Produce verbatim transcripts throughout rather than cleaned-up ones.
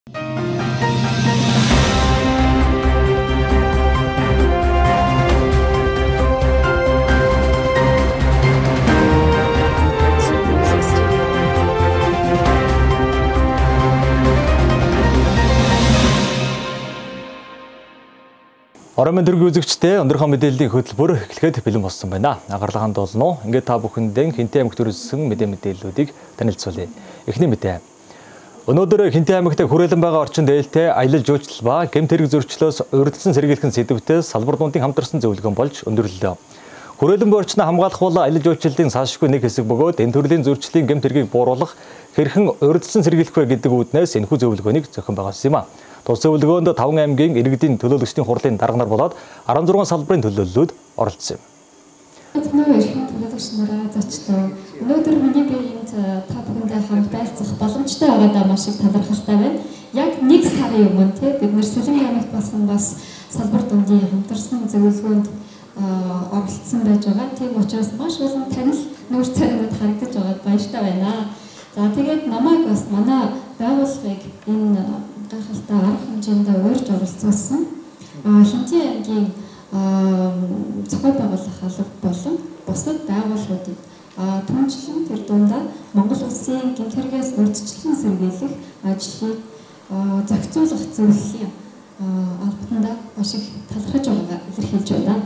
Орон дөрвийн үзэгчтэй өндөөрхөн мэдээллийн хөтөлбөр эхлэхэд бэлэн болсон байна. Агарлаганд болно. Ингээд та бүхэндээ Хинтээ аймагт төрүүлсэн мэдээ мэдээллүүдийг танилцуулъя. Эхний мэдээ. Өнөөдөр Хинтээ аймагт хүрээлэн байгаа орчин дээлтэй аялал жуулчлал ба гэмт хэрэг зөрчлөөс урьдчилан сэргийлэх сэдвтээ салбар дундын хамтарсан зөвлөгөөн болж өндөрлөлөө. Хүрээлэн буй орчноо хамгаалах бол аялал жуулчлалын салшгүй нэг хэсэг бөгөөд энэ төрлийн зөрчлийн гэмт хэргийг бууруулах хэрхэн урьдчилан сэргийлэх вэ гэдэг үүднээс энэхүү зөвлөгөөнийг зохион байгуулсан юм а. Тус зөвлөгөөнд таван аймгийн иргэдийн төлөөлөгчдийн хурлын дарга нар болоод арван зургаан салбарын төлөөллүүд оролцсон юм. Танай иргэн төлөөлөгч нараа зочлоо. Өнөөдөр миний биеинд та бүхэндээ хамт байлцах боломжтой байгаадаа маш их талархалтай байна. Яг нэг сарын өмнө те бид нэр Сүлэн аймагт басан бас салбар дундын хамтарсан зөвлөгөөнд оролцсон байж байгаа. Тийм учраас маш олон танил нүүр царинууд харагдаж байгаад баяртай байна. За тэгээд намайг бас манай байгууллагыг энэ гайхалтай арга хэмжээндээ урьж оролцуулсан Хинтээ аймгийн зохион байгуулах алба болон бусад байгууллагуудыг түнчлэн тэр дундаа Монгол улсын гэмт хэрэгээс урьдчилан сэргийлэх ажлыг зохицуулах зөвлөлийн албатанда маш их талархаж байгаагаа илэрхийлж байна.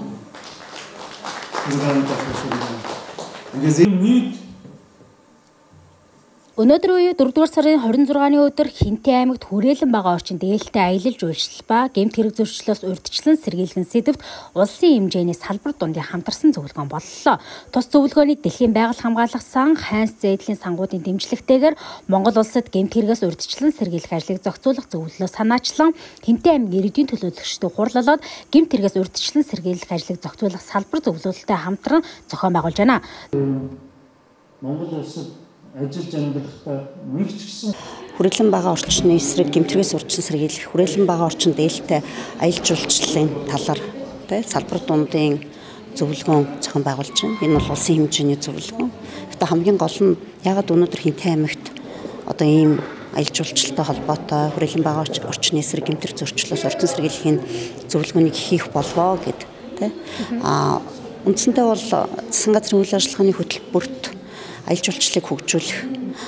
Өнөөдөр үе дөрөвдүгээр сарын хорин зургааны өдөр Хинтээ аймагт хүрээлэн байгаа орчин дээлтэй аялал жуулчлал ба гэмт хэрэг зөрчлөөс урьдчилан сэргийлэх сэдвт улсын хэмжээний салбар дундын хамтарсан зөвлөгөөн боллоо. Тус зөвлөгөөнийг Дэлхийн байгаль хамгаалах сан, Хайнс зээдлийн сангуудын дэмжлэгтэйгээр Монгол улсад гэмт хэрэгээс урьдчилан сэргийлэх ажлыг зохицуулах зөвлөлөө санаачлан Хинтээ аймгийн иргэдийн төлөөлөгчдөө хурлалаад гэмт хэрэгээс урьдчилан сэргийлэх ажлыг зохицуулах салбар зөвлөлтөд хамтран зохион байгуулж байна. Монгол улсад ажиллаж амьдрахтаа нэг ч гэсэн хүрээлэн байгаа орчны эсрэг гэмт хэрэгээс урьдчилан сэргийлэх, хүрээлэн байгаа орчин дээлтэй аялал жуулчлалын талаар тий салбар дундын зөвлөгөөн зохион байгуулж байна. Энэ бол улсын хэмжээний зөвлөгөөн. Гэхдээ хамгийн гол нь ягаад өнөөдөр Хинтээ аймагт одоо ийм аялал жуулчлалтай холбоотой хүрээлэн байгаа орчны эсрэг гэмт хэрэг зөрчлөөс урьдчилан сэргийлэхийн зөвлөгөөнийг хийх болвоо гэд тий а үндсэндээ бол засгийн газрын үйл ажиллагааны хөтөлбөрт аялал жуулчлалыг хөгжүүлэх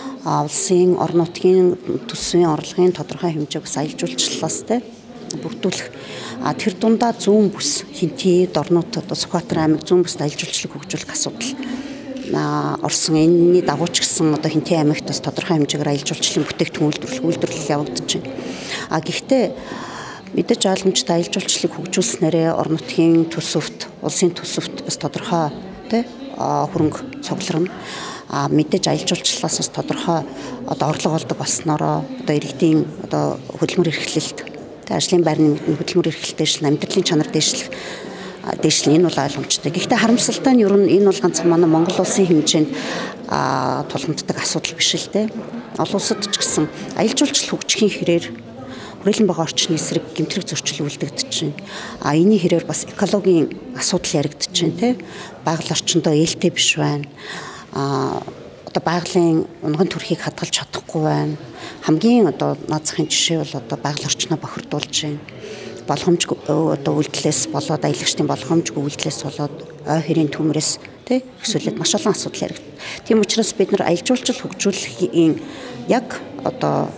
улсын орон нутгийн төсвийн орлогын тодорхой хэмжээг бас аялал жуулчлалаас те бүрдүүлэх тэр дундаа зүүн бүс Хинтээ дорнууд одоо Сүхбаатар аймаг зүүн бүст аялал жуулчлалыг хөгжүүлэх асуудал орсон. Энэний дагуу ч гэсэн одоо Хинтээ аймагт бас тодорхой хэмжээгээр аялал жуулчлалын бүтээгдэхүүн үйлдвэрлэх үйлдвэрлэл явагдаж байна. А гэхдээ мэдээж ойлгомжтой аялал жуулчлалыг хөгжүүлснээрээ орон нутгийн төсөвт, улсын төсөвт бас тодорхой те хөрөнгө цугларна. А мэдээж аялал жуулчлалаас бас тодорхой одоо орлого олдог болсноороо одоо иргэдийн одоо хөдөлмөр эрхлэлт тэ ажлын байрны хөдөлмөр эрхлэлт дэвшлэн амьдралын чанар дэвшлэх дэвшлэн энэ бол ойлгомжтой. Гэхдээ харамсалтай нь ер нь энэ бол ганцхан манай Монгол улсын хэмжээнд тулгамддаг асуудал биш л дээ. Олон улсад ч гэсэн аялал жуулчлал хөгжихийн хэрээр хүрээлэн байгаа орчны эсрэг гэмт хэрэг зөрчил үлдэгдэж байна. А энэний хэрээр бас экологийн асуудал яригдж байна тэ. Байгаль орчиндөө ээлтэй биш байна. А одоо байгалийн унган төрхийг хадгалж чадахгүй байна. Хамгийн одоо наазахын жишээ бол одоо байгаль орчноо бохирдуулж байна. Болгоомжгүй одоо үйлдэлээс болоод аялагчдын болгоомжгүй үйлдэлээс болоод ой хэрийн төмрөөс тий эсвэл маш олон асуудал яригд. Тийм учраас бид нар аялал жуулчлал хөгжүүлэхийн яг одоо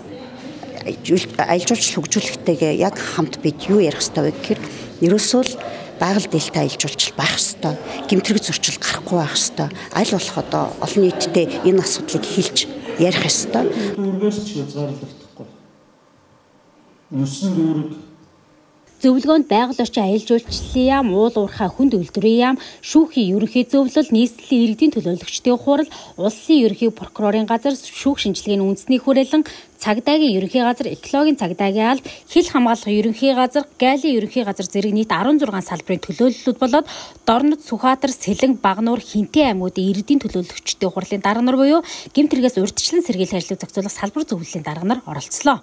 аялал жуулчлал хөгжүүлэхтэйгээ яг хамт бид юу ярих ёстой вэ гэхээр ерөөсөө л байгаль дээлтэй аялал жуулчлал байх ёстой. Гэмт хэрэг зөрчил гарахгүй байх ёстой. Аль болох одоо олон нийтэд энэ асуудлыг хэлж ярих ёстой. Дүүргээс ч зарлагдахгүй. Нүсэн дүүрэг Зөвлөгөөнд байгаль орчин аялал жуулчлалын яам, уул уурхай хүнд үйлдвэрийн яам, шүүхийн ерөнхий зөвлөл, нийслэлийн иргэдийн төлөөлөгчдийн хурал, улсын ерөнхий прокурорын газар, шүүх шинжилгээний үндэсний хүрээлэн, цагдаагийн ерөнхий газар, экологийн цагдаагийн алба, хил хамгаалах ерөнхий газар, гайлын ерөнхий газар зэрэг нийт арван зургаан салбарын төлөөллүүд болоод Дорнод, Сүхбаатар, Сэлэн, Багнуур, Хинтээ аймагуудын иргэдийн төлөөлөгчдийн хурлын дарга нар буюу гэмт хэрэгээс урьдчилан сэргийлэх ажлыг зохицуулах салбар зөвлөлийн дарга нар оролцлоо.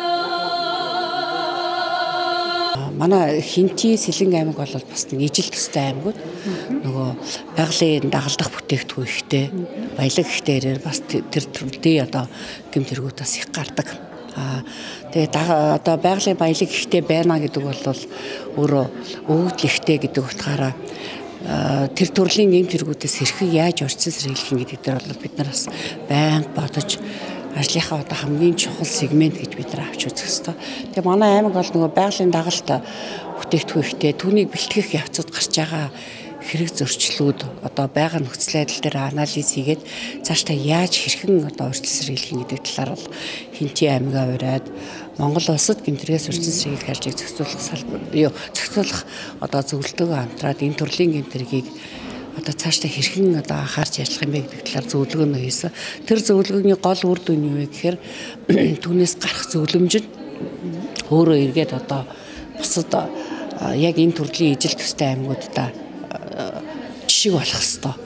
Манай Хинтээ Сэлэн аймаг бол бас нэг ижил төстэй аймагуд нөгөө байгалийн дагалдах бүтээгдэхүүн ихтэй баялаг ихтэй ирээр бас тэр төрлийн одоо гэмт хэрэгүүд бас их гардаг. Тэгээд одоо байгалийн баялаг ихтэй байна гэдэг бол өөрөө өвгдөл ихтэй гэдэг утгаараа тэр төрлийн эм тэргүүдээс хэрхэн яаж урьдчилан сэргийлэх гэдэг дээр бол бид нар бас байнга бодож ажлынхаа одоо хамгийн чухал сегмент гэж бид нар авч үзэх ёстой. Тэгээ манай аймаг бол нөгөө байгалийн дагалт бүтээгдэхүүн ихтэй түүнийг бэлтгэх явцад гарч байгаа хэрэг зөрчлүүд одоо байгаа нөхцөл байдал дээр анализ хийгээд цаашдаа яаж хэрхэн одоо урьдчилан сэргийлэх гэдэг талаар бол Хинтээ аймгаа ураад Монгол улсад гэмтрээс урьдчилан сэргийлэх харилцааг зохицуулах салбар юу зохицуулах одоо зөвлөлтөөгөө хамтраад энэ төрлийн гэмтрийг одоо цаашдаа хэрхэн одоо анхаарч ажиллах юм бэ гэдэг талаар зөвлөгөөнөө хийсэн. Тэр зөвлөгөөний гол үр дүн юу вэ гэхээр түүнээс гарах зөвлөмж нь өөрөө эргээд одоо бусад яг энэ төрлийн ижил төстэй аймагуудаа жишээ болох ёстой.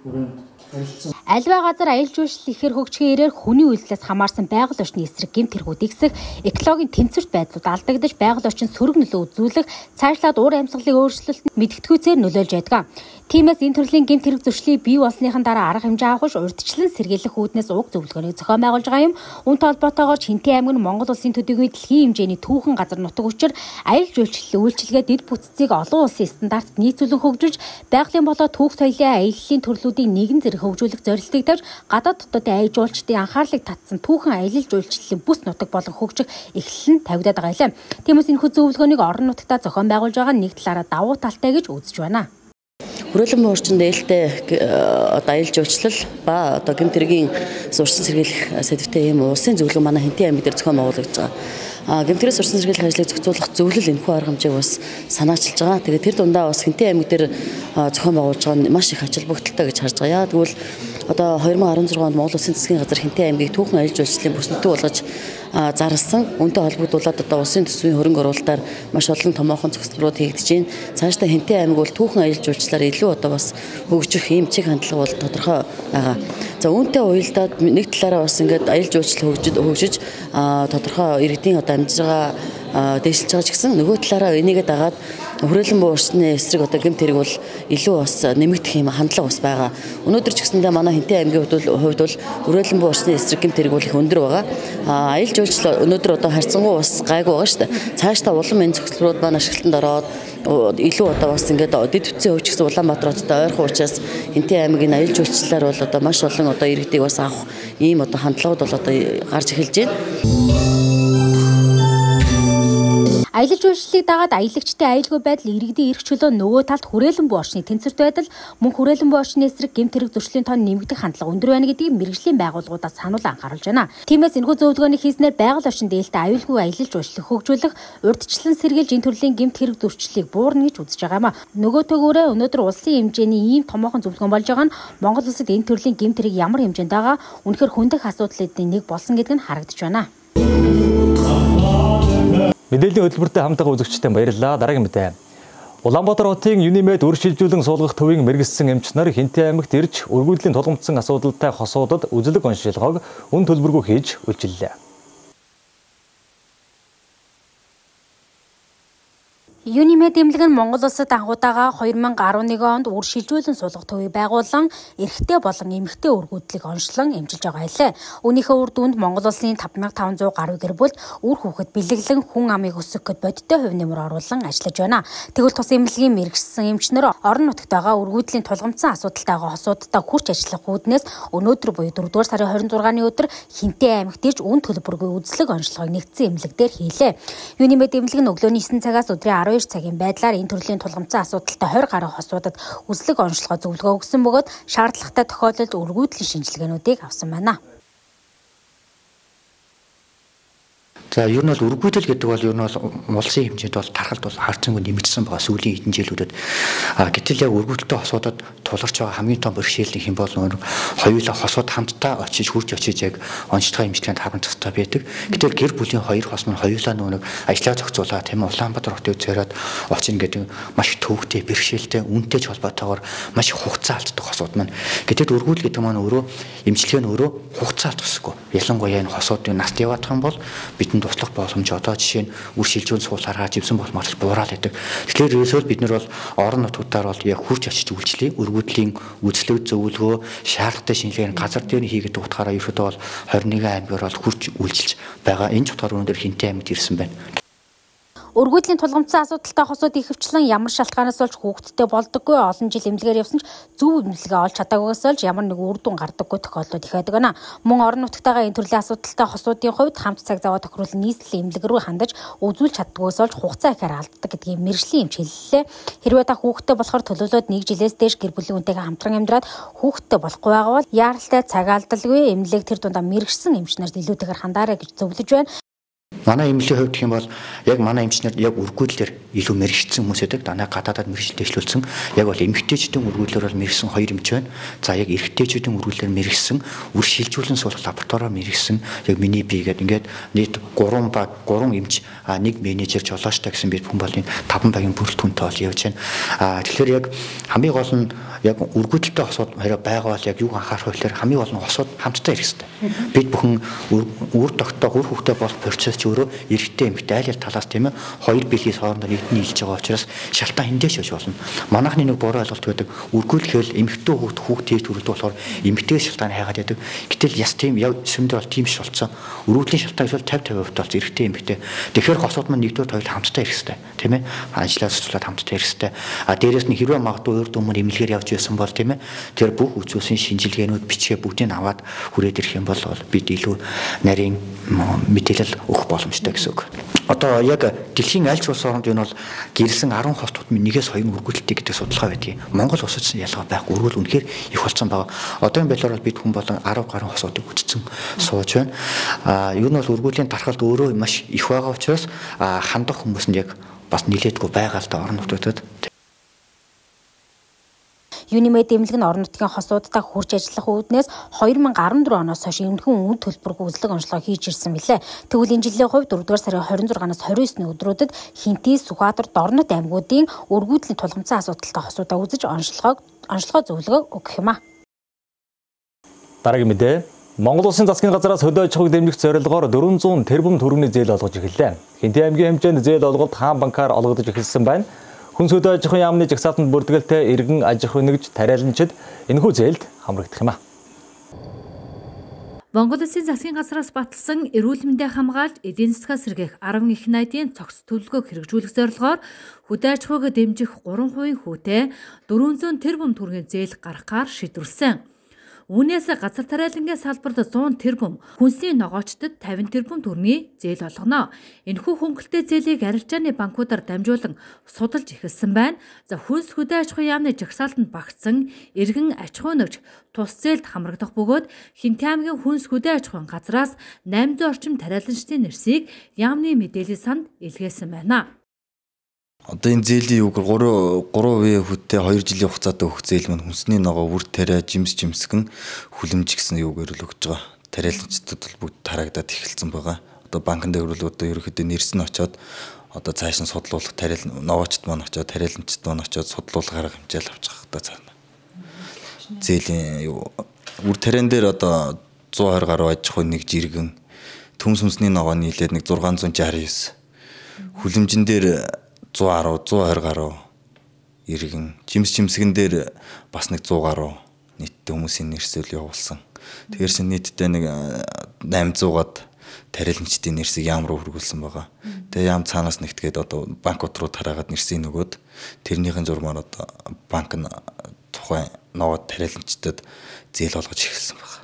Альва газар аялал жуулчлал ихээр хөгжихийн ирээр хүний үйлдэлээс хамаарсан байгаль орчны эсрэг гэмт хэрэгүүд ихсэх, экологийн тэнцвэрт байдлууд алдагдаж байгаль орчин сөрөг нөлөө үзүүлэх, цаашлаад уур амьсгалын өөрчлөлтөнд мэдгэдэггүйцээр нөлөөлж байдаг. Тиймээс энэ төрлийн гэмт хэрэг зөрчлийг бий болсныхан дараа арга хэмжээ авах урьдчилан сэргийлэх үүднээс уг зөвлөгөөнийг зохион байгуулж байгаа юм. Үүнтэй холбоотойгоор Хинтээ аймаг нь Монгол улсын төдийгүй дэлхийн хэмжээний түүхэн газар нутаг учир аялал жуулчлалын үйлчилгээ дэд бүтцийг олон улсын стандартад нийцүүлэн хөгжиж, байгалийн болоо түүх соёлын аяллалын төрлүүдийг нэгэн зэрэг хөгжүүлэх зорилтыг тавьж, гадаад дотоодын аяж жуулчдын анхаарлыг татсан түүхэн аялал жуулчлалын бүс нутаг болон хөгжих эхлэл нь тавигдаад байгаа юм. Тиймээс энэ зөвлөгөөнийг орон нутгатаа зохион байгуулж байгаа нэг талаараа давуу талтай гэж үзэж байна. Хүрээлэн буй орчинд ээлтэй одоо аялал жуулчлал ба одоо гэмт хэргийн урьдчилан сэргийлэх сэдвтэй ийм улсын зөвлөгөө манай Хинтээ аймаг дээр зохион байгуулагдж байгаа. Гэмтрээс урьдчилан сэргийлэх ажлыг зохицуулах зөвлөл энэхүү арга хэмжээг бас санаачилж байгаа. Тэгээд тэр дундаа бас Хинтээ аймаг дээр зохион байгуулж байгаа маш их ажил бүгдэлтэй гэж харж байгаа. Яа тэгвэл одоо две тысячи десять онд Монгол Улсын засгийн газар Хинтээ аймгийг түүхэн аялал жуулчлалын бүс нутаг болгож зарласан. Үүнтэй холбогдуулаад одоо улсын төсвийн хөрөнгө оруулалтаар маш олон томоохон зохицлууд хийгдэж байна. Цаашдаа Хинтээ аймаг бол түүхэн аялал жуулчлалаар илүү одоо бас хөгжих юм чиг хандлага бол тодорхой байгаа. За үүнтэй уялдаад нэг талаараа бас ингээд аялал жуулчлал хөгжиж хөгжиж тодорхой иргэдийн одоо амжиргаа дэвшилж байгаа ч гэсэн нөгөө талаараа энийгээ дагаад хүрээлэн буй орчны эсрэг одоо гэмт хэрэг бол илүү бас нэмэгдэх юм хандлага бас байгаа. Өнөөдөр ч гэсэндээ манай Хинтээ аймгийн хувьд бол хүрээлэн буй орчны эсрэг гэмт хэрэг бол их өндөр байгаа. А аялал жуулчлал өнөөдөр одоо харьцангуй бас гайгүй байгаа шүү дээ. Цаашдаа улам энэ зохицлууд маань ашиглалтанд ороод илүү одоо бас ингээд дэд бүтцийн хувьч гэсэн Улаанбаатар хотод ойрхон учраас Хинтээ аймгийн аялал жуулчлалаар бол одоо маш олон одоо иргэдийг бас авах ийм одоо хандлагууд бол одоо гарч эхэлж байна. Аялал жуулчлалыг дагаад аялагчдын аюулгүй байдал иргэдийн эрх чөлөө нөгөө талд хүрээлэн буй орчны тэнцвэрт байдал мөн хүрээлэн буй орчны эсрэг гэмт хэрэг зөрчлийн тоон нэмэгдэх хандлага өндөр байна гэдгийг мэргэжлийн байгууллагуудаас сануулan анхааруулж байна. Тиймээс энэхүү зөвлөгөөний хийснээр байгаль орчин дээлтэй аюулгүй аялал жуулчлалыг хөгжүүлэх, урьдчилан сэргийлж энэ төрлийн гэмт хэрэг зөрчлийг буурна гэж үзэж байгаа юм. Нөгөө төгөөрөө өнөөдөр улсын хэмжээний ийм томоохон зөвлөгөөн болж байгаа нь Монгол улсад энэ төрлийн гэмт хэрэг ямар хэмжээнд байгаа үнэхээр хүндэх асуудлуудын нэг болсон гэдэг нь харагдаж байна. Мэдээллийн хөтөлбөртэй хамтдаа үзэгчтэй баярлалаа. Дараагийн мэдээ. Улаанбаатар хотын Юнимед үр шилжүүлэн суулгах төвийн мэргэссэн эмч нар Хинтээ аймагт ирж өргөдлийн тулгамдсан асуудалтай хосуудад үзлэг онцлогоог үн төлбөргүй хийж үйлчиллээ. Юнимед эмнэлэг нь Монгол улсад анхудаага две тысячи eleven онд үр шилжүүлэн суулгах төвийг байгуулан эрэгтэй болон эмэгтэй өргөдлийг онцлон эмчилж байгаа хэлээ. Үүнийхээ үр дүнд Монгол улсын five thousand five hundred гаруй гэр бүлд үр хүүхэд бэлэглэн хүн амыг өсгөх бодиттой хувь нэмэр оруулан ажиллаж байна. Тэгвэл тус эмнэлгийн мэргэжсэн эмчнэр орон нутагт байгаа өргөдлийн тулгамдсан асуудалтайгаа хосуудтай хүрч ажиллах үүднээс өнөөдөр буюу дөрөвдүгээр сарын twenty-sixны өдөр Хинтээ аймагт ирж үн төлбөргүй үзлэг онцлогыг нэгдсэн эмнэлэг дээр хийлээ. Юнимед эмнэлэг нь өглөөний nine цагаас өдрийн twelve цагийн байдлаар энэ төрлийн тулгамдсан асуудалтай twenty гаруй хосуудад үзлэг онцлогоо зөвлөгөө өгсөн бөгөөд шаардлагатай тохиолдолд өргөдлийн шинжилгээнүүдийг авсан байна. За ер нь бол өргөдөл гэдэг бол ер нь бол улсын хэмжээнд бол тархалт бол харцангуй нэмэгдсэн байгаа сүүлийн хэдэн жилүүдэд. А гэтэл яг өргөдөлтөй хосуудад тулгарч байгаа хамгийн том бэрхшээлний хэм бол нөр хоёулаа хосууд хамтдаа очиж хурж очиж яг онцлогоо эмчилгээнд харамж цастай байдаг. Гэтэл гэр бүлийн хоёр хос мань хоёулаа нөр ажиллаа зохицуулаад тийм Улаанбаатар хотыг зориод очино гэдэг маш төвөгтэй бэрхшээлтэй үнэтэй ч холбоотойгоор маш их хугацаа алддаг хосууд маань. Гэтэл өргөдөл гэдэг маань өөрөө эмчилгээ нь өөрөө хугацаа алдахгүй. Ялангуяа энэ хосуудын наст яваадах юм бол бидэнд туслах боломж одоо жишээ нь үр шилжүүн суулаараа живсэн болмоор буураад байдаг. Тэгэхээр ерөөсөө бид нар бол орон нутгуудаар бол яг хурж очиж үйлчлэе. өргөдлийн үзлэг зөвлөгөө шаардлагатай шинжилгээ газар дээр хийгээд утгаараа ерөөдөө бол хорин нэгэн аймгаар бол хурж үйлчилж байгаа. Энэ ч утгаар өнөөдөр Хинтээ аймагт ирсэн байна. Өргөдлийн тулгамдсан асуудалтай хосууд ихэвчлэн ямар шалтгаанаас болж хүүхдтэй болдоггүй олон жил эмнэлгээр явсан ч зөв эмнэлгээ олж чадаагүйгээс болж ямар нэг үр дүн гардаггүй тохиолдлууд их байдаг байна. Мөн орон нутгатайгаа энэ төрлийн асуудалтай хосуудын хувьд хамт цаг зав тохируулан нийслэлийн эмнэлэг рүү хандаж үзүүлж чаддгүйгээс болж хугацаа ихээр алддаг гэдгийг мэргэжлийн эмч хэллээ. Хэрвээ та хүүхдтэй болохоор төлөвлөлөөд нэг жилээс дээш гэр бүлийн хүнтэйгээ хамтран амьдраад хүүхдтэй болохгүй байгаа бол яаралтай цаг алдалгүй эмнэлэг тэр дундаа мэргэжсэн эмч нарт илүүтэйгээр хандаарай гэж зөвлөж байна. Манай эмнэлгийн хувьд гэх юм бол яг манай эмчнэр яг үргүүлэлээр илүү мэрэгчсэн хүмүүс байдаг. Данаа гадаадад мэрэгчлээ дэвшлүүлсэн. Яг бол эмэгтэйчүүдийн үргүүлэлээр бол мэрэгсэн хоёр эмч байна. За яг эрэгтэйчүүдийн үргүүлэлээр мэрэгсэн, үр шилжүүлэн суулгах лабораториор мэрэгсэн. Яг миний бие гэдэг ингээд нийт гурван баг, гурван эмч, нэг менежер, жолоочтой гэсэн бид хүн бол энэ таван багийн бүрэлдэхүүнтэй бол явж байна. Аа тэгэхээр яг хамгийн гол нь яг үргүүлэлтэй хосууд хараа байгаа бол яг юу анхаарах вэ гэхээр хамгийн гол нь хосууд хамтдаа ирэх хэрэгтэй. Бид бүхэн үр тогтоо үр хөвгтэй болох процесс ч өөрөө эрэгтэй эмэгтэй айл ал талаас тийм ээ хоёр бэлгээс хоорондоо нийт нийлж байгаа учраас шалтгаан эндээс шиж болно. Манайхны нэг буруу ойлголт байдаг. Үргүүлэхээр эмэгтэй хүүхд хүүхдийн төрөлд болохоор эмэгтэйгээс шалтгаан хайгаад байдаг. Гэтэл яс тийм яв сүмдэр бол тийм ш болцсон. Өргөдлийн шалтгаан бол тавьд тавь хувьд бол эрэгтэй эмэгтэй. Тэгэхээр хосууд маань нэгдүгээр хоёул хамтдаа ирэх хэрэгтэй тийм ээ. Ажлаас цуцлаад хамтдаа ирэх хэрэгтэй. А дээрээс нь хэрвээ магадгүй өөр дүмээр эмнэлгээр явж байсан бол тийм ээ тэр бүх үзүүлсэн шинжилгээнүүд бичгээ бүгдийг аваад хүрээд ирэх юм бол бид илүү нарийн мэдээлэл өгөх боломжтой гэсэн үг. Одоо яг дэлхийн аль ч улс оронд энэ бол гэрэлсэн арван хосууд нэгээс хоёр үргүүлэлттэй гэдэг судалгаа байдгийг. Монгол улсад ялгаа байхгүй. Үргүүл үнэхээр их болсон байгаа. Одоогийн байдлаар бид хүн болон арав гаруй хосуудыг үтцсэн сууж байна. А юу нь бол үргүүлийн тархалт өөрөө маш их байгаа учраас хандах хүмүүс нь яг бас нилээдгүй байгаа л да орон нутгад. Юнимед эмнэлэг нь орон нутгийн хосуудтай хурж ажиллах үүднээс хоёр мянга арван дөрөв оноос хойш эмнэлгийн үн төлбөргүй үзлэг онцлог хийж ирсэн билээ. Тэгвэл энэ жилийн хувьд дөрөвдүгээр сарын хорин зургаанаас хорин есний өдрүүдэд Хинтээ, Сүхбаатар, Дорнод аймагуудын өргүүдлийн тулгамдсан асуудалтай хосуудаа үзэж онцлогоо онцлогоо зөвлөгөө өгөх юм а. Дараагийн мэдээ. Монгол Улсын засгийн газраас хөдөө аж ахуйг дэмжих зорилгоор дөрвөн зуун тэрбум төгрөгийн зээл олгож эхэллээ. Хинтээ аймгийн хэмжээнд зээл олголт хаан банкаар олгогдож эхэлсэн байна. Хүнс хөдөө аж ахуйн яамны жагсаалтанд бүртгэлтэй иргэн аж ахуй нэгж тариаланчид энэхүү зээлд хамрагдах юм а. Монгол Улсын засгийн газраас баталсан эрүүл мэндийг хамгаалж эдийн засгаа сэргээх арван их найдын цогц төлөвлөгөөг хэрэгжүүлэх зорилгоор хөдөө аж ахуйг дэмжих гурван хувийн хүүтэй дөрвөн зуун тэрбум төгрөгийн зээл гаргахаар шийдвэрлсэн. Үүнээс газар тариалангийн салбарт зуун тэрбум, хүнсний ногоочдод тавин тэрбум төгрөгийн зээл олгоно. Энэхүү хөнгөлтэй зээлийг арилжааны банкудаар дамжуулан судалж эхэлсэн байна. За хүнс хөдөө аж ахуйн яамны жагсаалтанд багтсан иргэн аж ахуй нэгж тус зээлд хамрагдах бөгөөд Хинтээ аймгийн хүнс хөдөө аж ахуйн газраас найман орчим тариаланчдын нэрсийг яамны мэдээллийн санд илгээсэн байна. Одоо энэ зээлийн үг гурван хувийн хүттэй хоёр жилийн хугацаатай өгөх зээл маань хүнсний ногоо үр тариа жимс жимсгэн хүлэмж гэсэн юугаар л өгч байгаа. Тариаланчдад бол бүгд тараагдаад эхэлсэн байгаа. Одоо банкн дээр бол одоо ерөөхдөө нэрс нь очоод одоо цааш нь судлуулах тариал ногоочд маань очоод тариаланчд маань очоод судлуулах арга хэмжээл авч байгаа та цаана. Зээлийн юу үр тариан дээр одоо зуун хоёр гаруй аж ахуй нэг жиргэн төмс хүнсний ногоо нийлээд нэг зургаан зуун жаахан девять. Хүлэмжин дээр зуун арав, зуун хоёр гаруй иргэн жимс жимсгэн дээр бас нэг зуун гаруй нийтдээ хүмүүсийн нэрсэл явуулсан. Тэгээрс нийтдээ нэг восемьсот-аад тариаланчдын нэрсийг яам руу хөргүүлсэн байгаа. Тэгээ яам цаанаас нэгтгээд одоо банкуд руу тараагаад нэрсийг нөгөөд тэрнийхэн зурмаар одоо банк нь тухайн ногоод тариаланчдад зээл олгож эхэлсэн байгаа.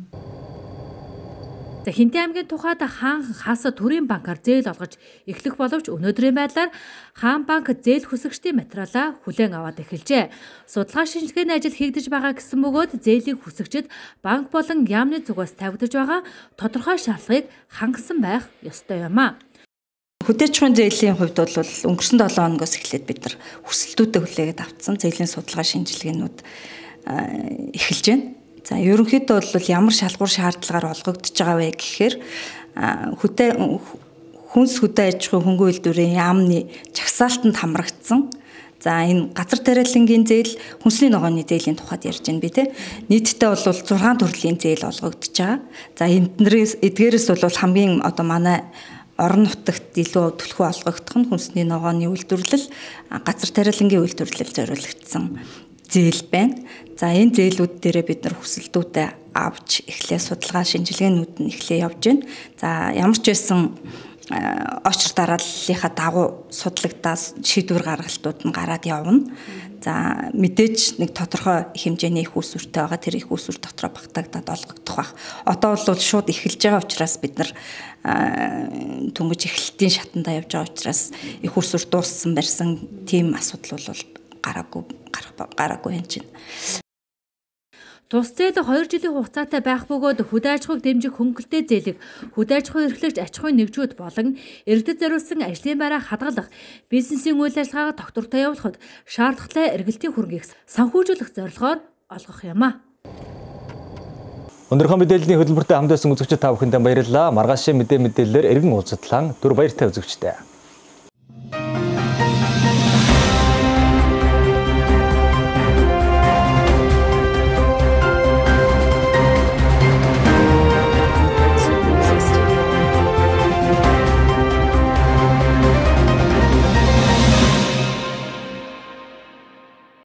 За Хинтээ аймгийн тухайд хаан хаас төрийн банкар зээл олгож эхлэх боловч өнөөдрийн байдлаар хаан банк зээл хүсэгчдийн материалаа хүлээн аваад эхэлжээ. Судалгаа шинжилгээний ажил хийгдэж байгаа гэсэн бөгөөд зээлийг хүсэгчид банк болон яамны зүгээс тавигдаж байгаа тодорхой шаардлагыг хангасан байх ёстой юм а. Хөдөө аж ахуйн зээлийн хувьд бол өнгөрсөн долоо хоногоос эхлээд бид нар хүсэлтүүдээ хүлээгээд авцсан зээлийн судалгаа шинжилгээнүүд эхэлж байна. За ерөнхийдөө бол ямар шалгуур шаардлагаар олгогдож байгаа вэ гэхээр хөдөө хүнс хөдөө аж ахуй хөнгөн үйлдвэрийн яамны жагсаалтанд хамрагдсан. За энэ газар тариалангийн зээл хүнсний ногооны зээлийн тухайд ярьж байна би тий. Нийтдээ бол зургаан төрлийн зээл олгогдож байгаа. За эднэрээс эдгээрээс бол хамгийн одоо манай орон нутагт илүү төлхөө олгогдох нь хүнсний ногооны үйлдвэрлэл, газар тариалангийн үйлдвэрлэл зориулагдсан зээл байна. За энэ зээлүүд дээрээ бид нар хүсэлтүүдээ авч эхлээ судалгаа шинжилгээнүүд нь эхлээ явж байна. За ямар ч байсан очир дарааллынхаа дагуу судлагдаад шийдвэр гаргалтууд нь гараад явна. За мэдээж нэг тодорхой хэмжээний их усүртэй байгаа тэр их усүр дотроо багтагдаад олгогдох байх. Одоо бол шууд эхэлж байгаа учраас бид нар түнгэж эхлэлтийн шатандаа явж байгаа учраас их усүр дууссан барьсан тийм асуудал бол гараагүй гараагүй юм чинь. Тус зээл хоёр жилийн хугацаатай байх бөгөөд хөдөө аж ахуйг дэмжих хөнгөлтэй зээлийг хөдөө аж ахуйн эрхлэгч аж ахуйн нэгжүүд болон иргэдэд зориулсан ажлын байраа хадгалах, бизнесийн үйл ажиллагаагаа тогтвортой явуулахад шаардлагатай эргэлтийн хөрөнгийг санхүүжүүлэх зорилгоор олгох юм а. Өнөөдрийн мэдээллийн хөтөлбөртэй хамт байсан үзэгчид та бүхэндээ баярлалаа. Маргаашийн мэдээ мэдээлэлээр эргэн уулзтлаа. Түр баяртай үзэгчтэй.